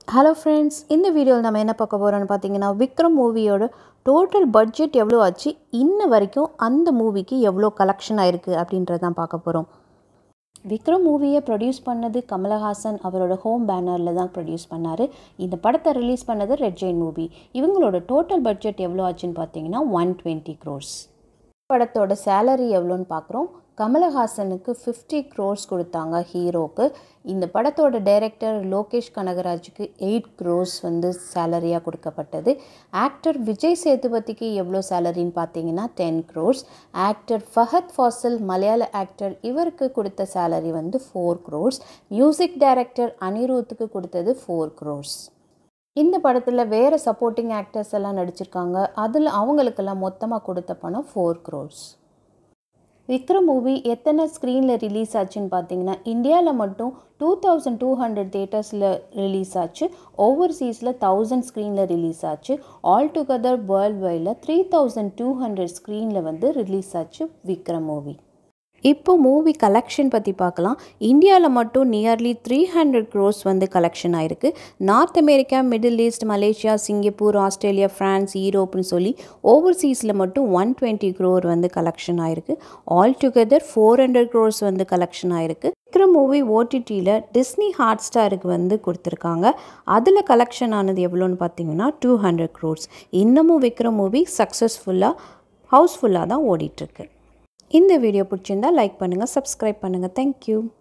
Hello friends, in the video நம்ம என்ன பார்க்க போறோம்னு பாத்தீங்கன்னா விக்ரம் மூவியோட டோட்டல் பட்ஜெட் எவ்வளவு ஆச்சு இன்ன வரைக்கும் அந்த மூவிக்கு எவ்வளவு கலெக்ஷன் ஆயிருக்கு அப்படின்றத தான் பார்க்க போறோம். விக்ரம் மூவியை ப்ரொடியூஸ் பண்ணது கமலஹாசன் அவரோட ஹோம் பேனர்ல தான் ப்ரொடியூஸ் பண்ணாரு. இந்த படத்தை ரிலீஸ் பண்ணது ரெட் ஜெயின் மூவி. இவங்களோட டோட்டல் பட்ஜெட் எவ்வளவு ஆச்சுன்னு பாத்தீங்கன்னா 120 crores. படத்தோட salary எவ்வளவுன்னு பார்க்குறோம். கமலஹாசனுக்கு 50 crores கொடுத்தாங்க ஹீரோக்கு. இந்த படத்தோட டைரக்டர் லோகேஷ்கனகராஜுக்கு 8 crores வந்து சேலரியாக கொடுக்கப்பட்டது. ஆக்டர் விஜய் சேதுபதிக்கு எவ்வளோ சேலரின்னு பார்த்தீங்கன்னா 10 crores. ஆக்டர் ஃபஹத் ஃபாசில் மலையாள ஆக்டர் இவருக்கு கொடுத்த சேலரி வந்து 4 crores. மியூசிக் டைரக்டர் அனிருத்துக்கு கொடுத்தது 4 crores. இந்த படத்தில் வேறு சப்போர்ட்டிங் ஆக்டர்ஸ் எல்லாம் நடிச்சிருக்காங்க. அதில் அவங்களுக்கெல்லாம் மொத்தமாக கொடுத்த பணம் 4 crores. விக்ரம் மூவி எத்தனை ஸ்க்ரீனில் ரிலீஸ் ஆச்சுன்னு பார்த்தீங்கன்னா இந்தியாவில் மட்டும் 2200 தேட்டர்ஸில் ரிலீஸ் ஆச்சு. ஓவர்சீஸில் 1000 ஸ்க்ரீனில் ரிலீஸ் ஆச்சு. ஆல் டுகெதர் வேர்ல்ட் வைடில் 3200 ஸ்க்ரீனில் வந்து ரிலீஸ் ஆச்சு விக்ரம் மூவி. இப்போ மூவி கலெக்ஷன் பற்றி பார்க்கலாம். இந்தியாவில் மட்டும் நியர்லி 300 crores வந்து கலெக்ஷன் ஆயிருக்கு. North America, middle east, Malaysia, Singapore, Australia, France, யூரோப்னு சொல்லி ஓவர்சீஸில் மட்டும் 120 crore வந்து கலெக்ஷன் ஆயிருக்கு. ஆல் டுகெதர் 400 crores வந்து கலெக்ஷன் ஆயிருக்கு. விக்ரம் மூவி ஓடிடியில் டிஸ்னி ஹாட் ஸ்டாருக்கு வந்து கொடுத்துருக்காங்க. அதில் கலெக்ஷன் ஆனது எவ்வளோன்னு பார்த்தீங்கன்னா 200 crores. இன்னமும் விக்ரம் மூவி சக்ஸஸ்ஃபுல்லாக ஹவுஸ்ஃபுல்லாக தான் ஓடிட்டுருக்கு. இந்த வீடியோ பிடிச்சிருந்தால் லைக் பண்ணுங்கள், சப்ஸ்கிரைப் பண்ணுங்கள். தேங்க்யூ.